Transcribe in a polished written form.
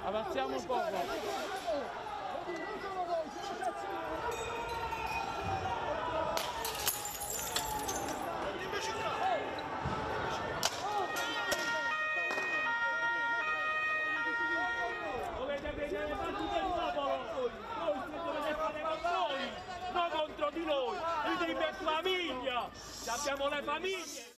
Avanziamo un poco. Dovete vedere le partite del popolo! Voi dovete fare con noi, non contro di noi! Idem e famiglia! Abbiamo le famiglie!